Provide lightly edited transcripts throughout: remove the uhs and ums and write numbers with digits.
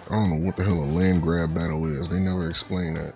I don't know what the hell a land grab battle is. They never explain that.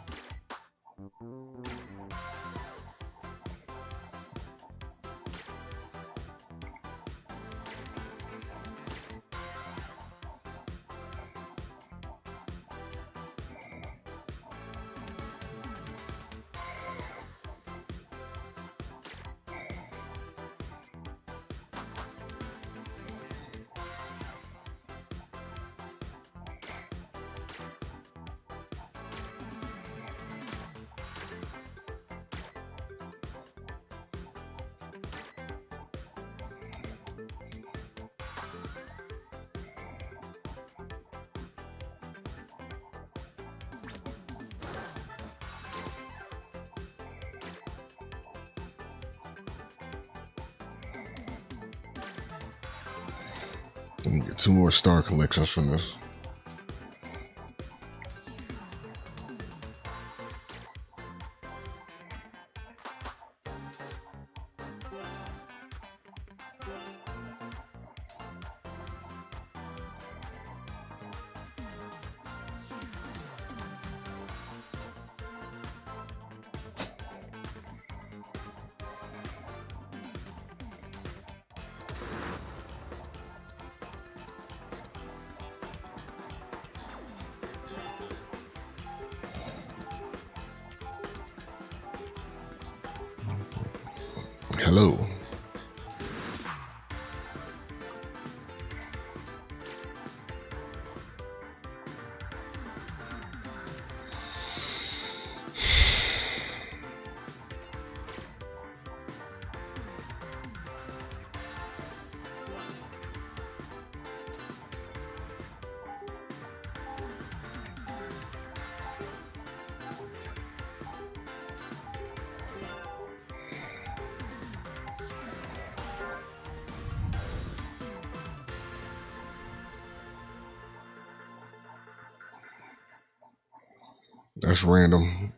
Let me get 2 more star collections from this. Hello. That's random.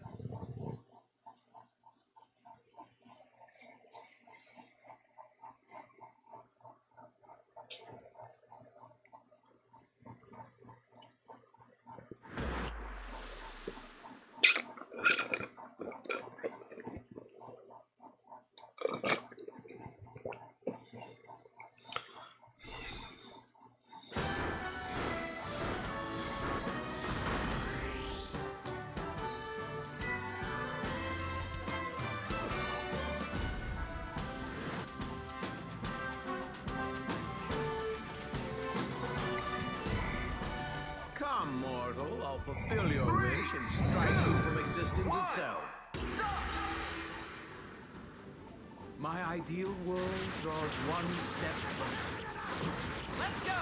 Come, mortal, I'll fulfill your wish and strike you from existence itself. Stop! My ideal world draws one step closer. Let's go!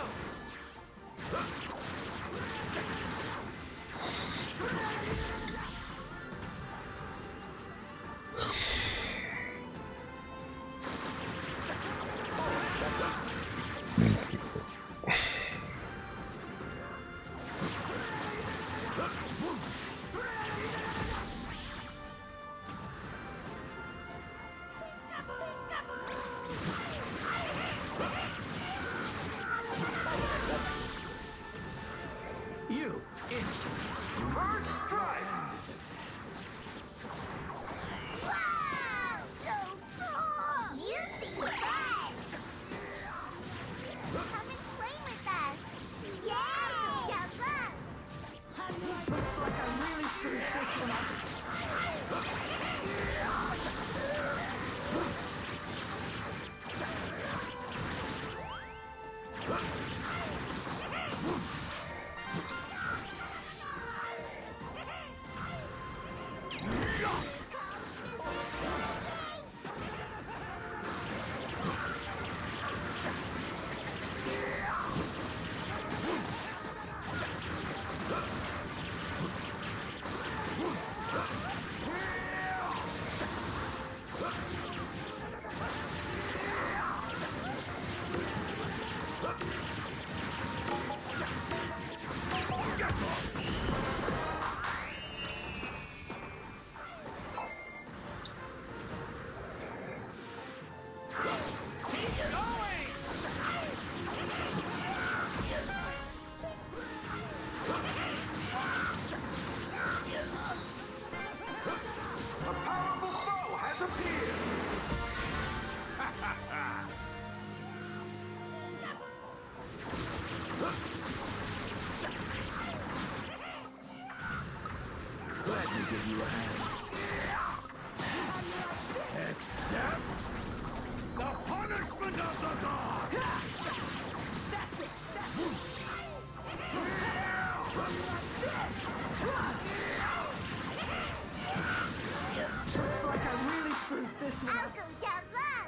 you a hand. Accept the punishment of the gods! That's it! Looks like I really screwed this one. I'll go down low.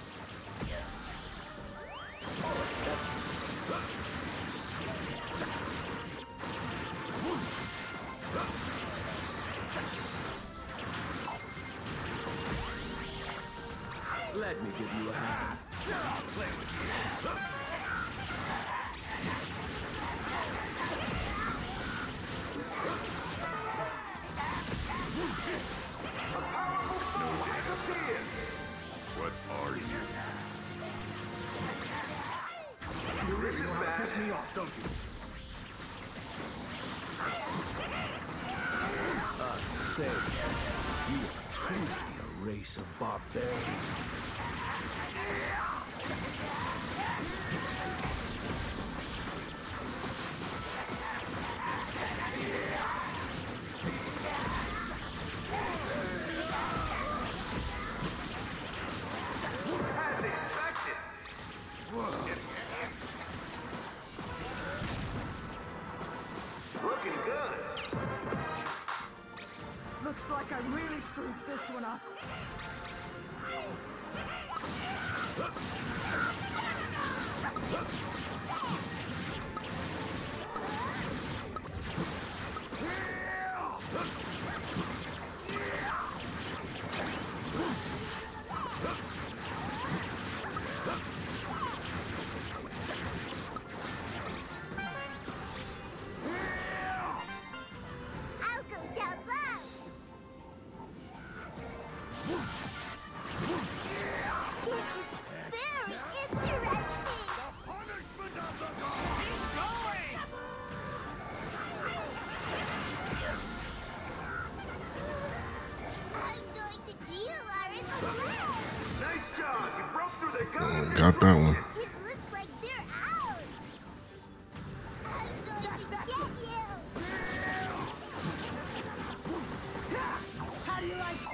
Let me give you a hand. Sure, I'll play with you. A powerful foe has appeared! What are you? You This really is know how to bad. piss me off, don't you? Say, you are truly a race of barbarians. As expected! Looking good! Looks like I really screwed this one up. I'll go down low. This is very interesting. Punishment of the gods! Keep going! I'm going to deal our blood. Nice job! You broke through their god of Got that one. It looks like they're out. I'm going to get you. How do you like?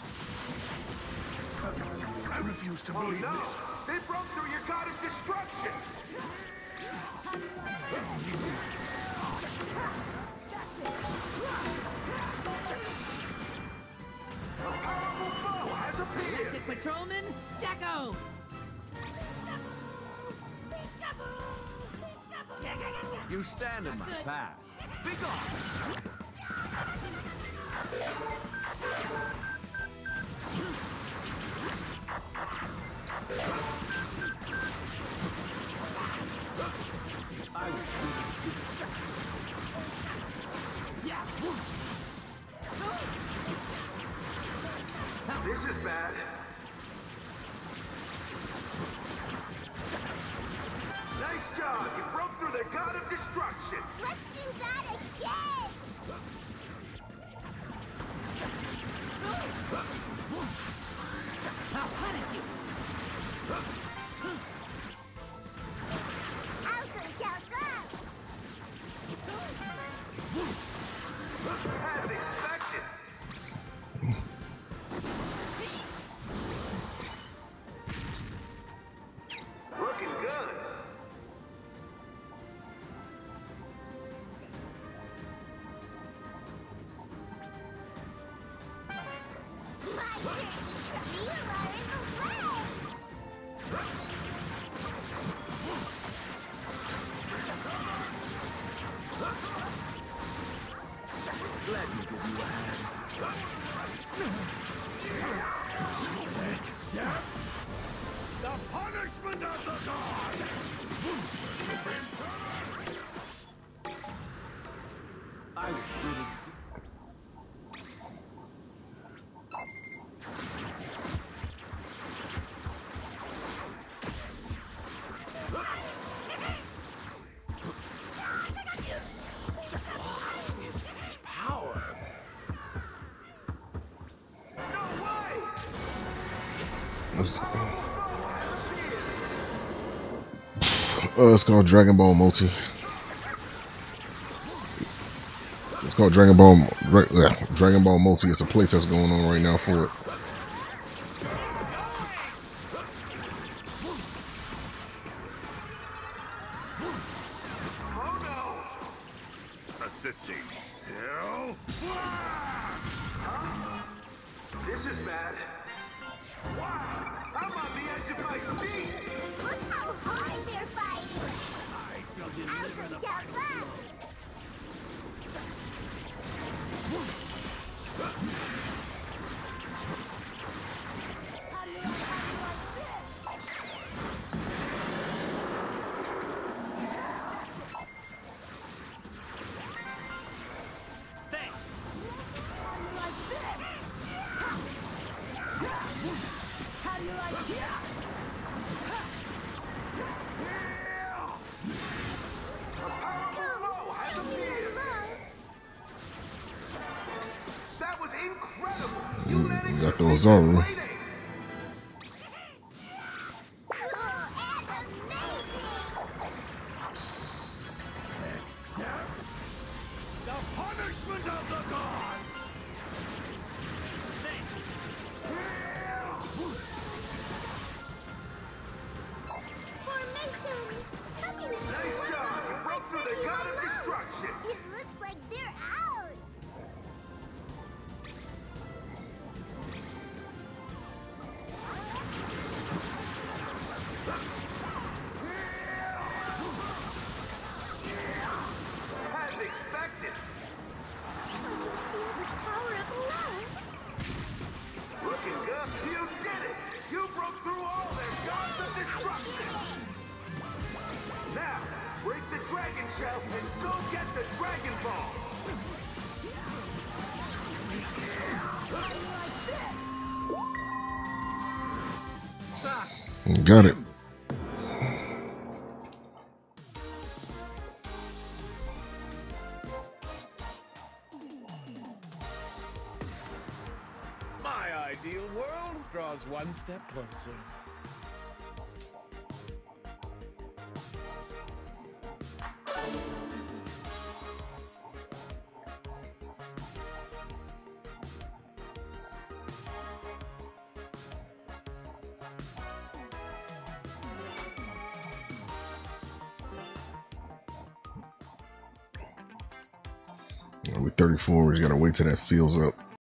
I refuse to Oh believe no! this. They broke through your god of destruction! A powerful foe has appeared! Galactic Patrolman, Jacko! You stand in my path. Be gone! I will see. This is bad. Nice job! You broke through their god of destruction! Let's do that again. I'll punish you! I'll go down low. As expected! Looking good! My turn to try. You are in the way. Let me give you a hand. Accept the punishment of the gods! I will really see. What is this power? No way! It's, Powerful foe has appeared! it's called Dragon Ball Multi. It's called Dragon Ball Multi. It's a playtest going on right now for it. Assisting. This is bad. Wow! I'm on the edge of my seat! Look how hard they're fighting! I shall deliver the fight. How do you like it? That was incredible! You got those on. Cool and amazing! The punishment of the gods! Formation! Nice job! You broke through the god of destruction! It looks like they're out! As expected! The power of love! Looking good! You did it! You broke through all their gods of destruction! Now, break the dragon shell and go get the Dragon Balls! Got it. My ideal world draws one step closer. We're 34. We just gotta wait till that fills up.